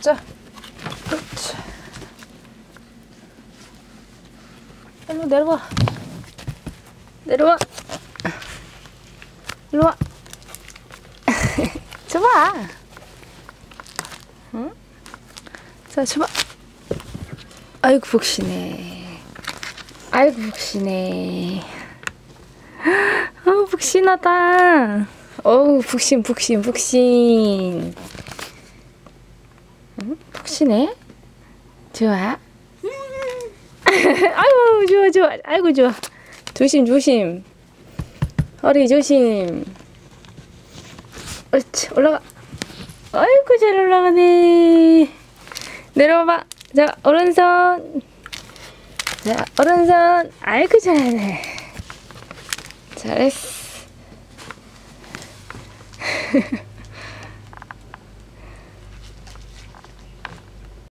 자, 그렇지. 일로 내려와. 내려와. 일로 와. 줘봐. 응? 자, 줘봐. 아이고, 푹신해. 아이고, 푹신해. 푹신하다. 어우, 푹신. 응? 푹신해? 좋아? 아이고, 좋아. 아이고, 좋아. 조심. 허리 조심. 옳지, 올라가. 아이고, 잘 올라가네. 내려와봐. 자, 오른손. 자, 오른손. 아이고, 잘하네. 잘했어.